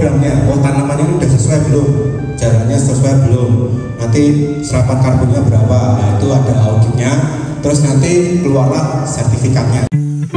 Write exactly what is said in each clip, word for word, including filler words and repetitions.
programnya, oh tanaman ini udah sesuai belum, jaraknya sesuai belum, nanti serapan karbonnya berapa, nah itu ada auditnya, terus nanti keluarlah sertifikatnya.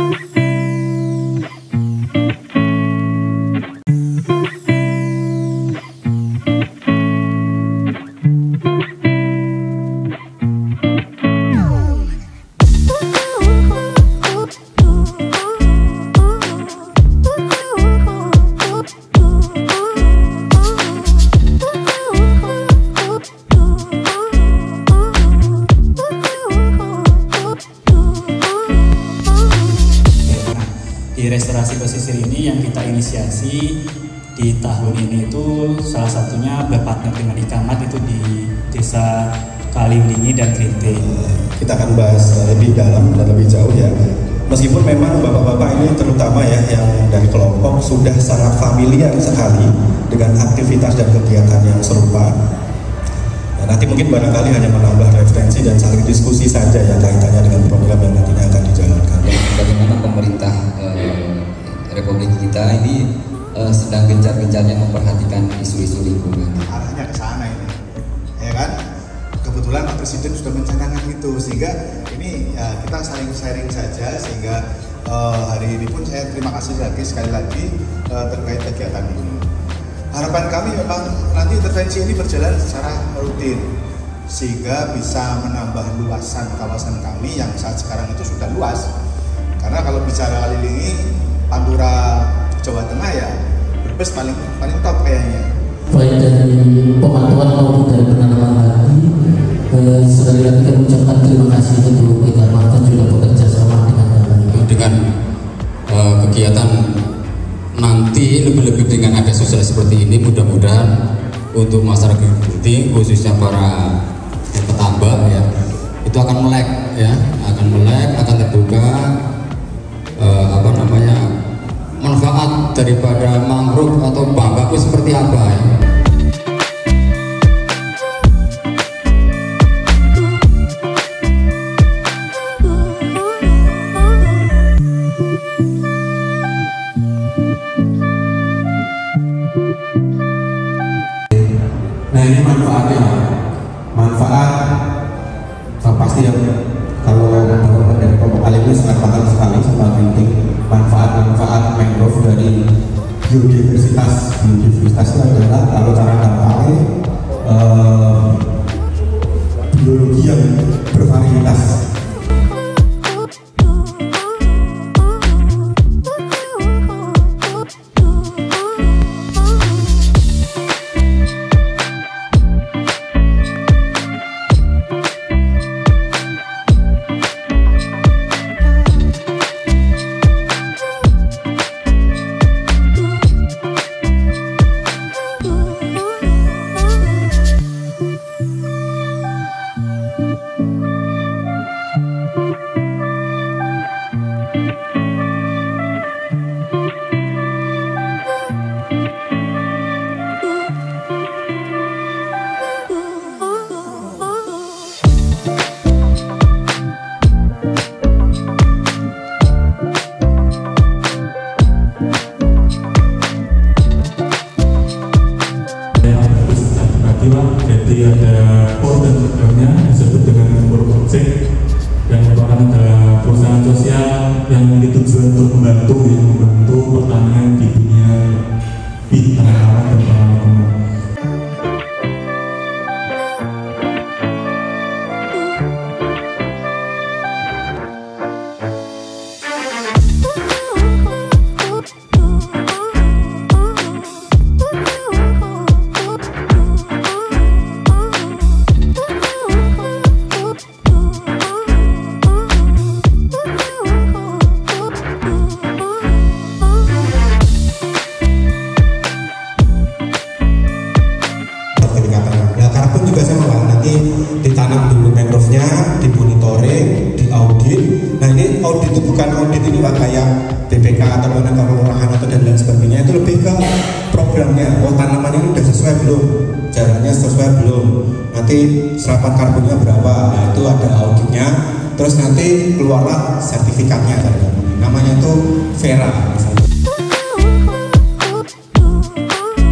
Di restorasi pesisir ini yang kita inisiasi di tahun ini itu salah satunya berpartner dengan Ikamat itu di Desa Kaliwlingi dan Grinting. Kita akan bahas lebih dalam dan lebih jauh ya. Meskipun memang bapak-bapak ini terutama ya yang dari kelompok sudah sangat familiar sekali dengan aktivitas dan kegiatan yang serupa. Nah, nanti mungkin barangkali hanya menambah referensi dan saling diskusi saja ya kaitannya dengan program yang nantinya akan dijalankan. Bagaimana pemerintah eh, Republik kita ini eh, sedang gencar-gencarnya memperhatikan isu-isu lingkungan. Arahnya ke sana ini, ya kan? Kebetulan Pak Presiden sudah mencanangkan itu, sehingga ini ya, kita saling sharing saja, sehingga eh, hari ini pun saya terima kasih lagi sekali lagi eh, terkait kegiatan ini. Harapan kami memang nanti intervensi ini berjalan secara rutin, sehingga bisa menambah luasan kawasan kami yang saat sekarang itu sudah luas. Karena kalau bicara Kaliwlingi, Pantura, Jawa Tengah ya Brebes paling paling top kayaknya. Baik dari pemantauan maupun dari penanaman lagi, eh, sekali lagi kami ucapkan terima kasih untuk Ikamat dan juga bekerja sama dengan kami. Dengan eh, kegiatan nanti lebih-lebih dengan ada sosial seperti ini, mudah-mudahan untuk masyarakat Grinting khususnya para petambak ya itu akan melek ya, akan melek, akan terbuka. Uh, apa namanya manfaat daripada mangrove atau bambu itu seperti apa ya? Nah ini manfaatnya, manfaat so, pasti ya kalau teman-teman dari kelompok Kaliwlingi sangat paham sekali sama Grinting manfaat-manfaat mangrove dari biodiversitas. Biodiversitas itu adalah kalau cara gampangnya eh, biologi yang bervarietas. Jadi ada portal programnya disebut dengan Project yang merupakan adalah perusahaan sosial yang ditujukan untuk membantu yang membantu pertanian di dunia di tanaman dan tanaman. Ditanam dulu mangrove-nya, dimonitoring, diaudit. Nah ini audit itu bukan audit ini Pak kayak B P K atau kelurahan atau dan lain sebagainya, itu lebih ke programnya. Oh tanaman ini udah sesuai belum, jaraknya sesuai belum, nanti serapan karbonnya berapa, nah itu ada auditnya. Terus nanti keluarlah sertifikatnya, namanya itu Vera.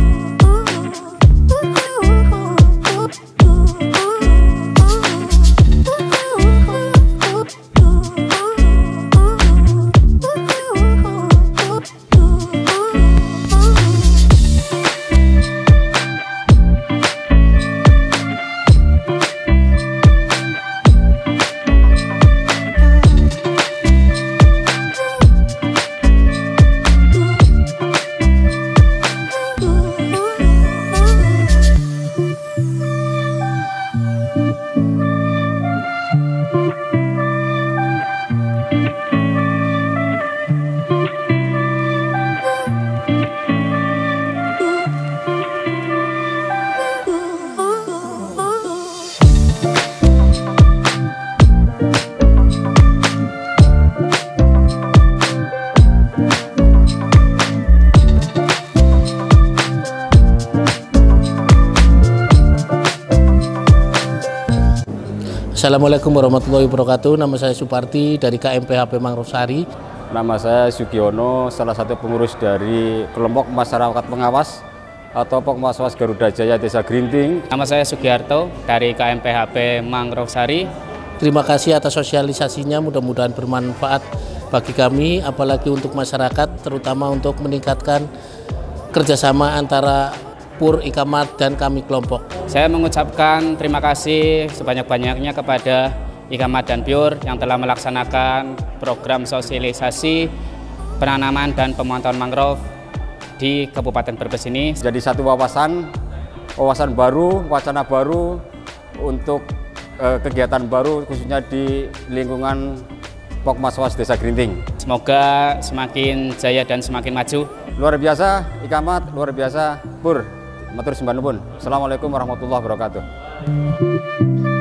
Assalamualaikum warahmatullahi wabarakatuh. Nama saya Suparti dari K M P H P Mangrove Sari. Nama saya Sugiono, salah satu pengurus dari kelompok masyarakat pengawas atau Pokmaswas Garuda Jaya Desa Grinting. Nama saya Sugiarto dari K M P H P Mangrove Sari. Terima kasih atas sosialisasinya, mudah-mudahan bermanfaat bagi kami, apalagi untuk masyarakat, terutama untuk meningkatkan kerjasama antara Pur, Ikamat, dan kami kelompok. Saya mengucapkan terima kasih sebanyak-banyaknya kepada Ikamat dan Pur yang telah melaksanakan program sosialisasi penanaman dan pemotongan mangrove di Kabupaten Brebes ini. Jadi satu wawasan, wawasan baru, wacana baru untuk eh, kegiatan baru khususnya di lingkungan Pokmaswas Desa Grinting. Semoga semakin jaya dan semakin maju. Luar biasa, Ikamat, luar biasa, Pur. Matur sembah nuwun. Assalamualaikum warahmatullahi wabarakatuh.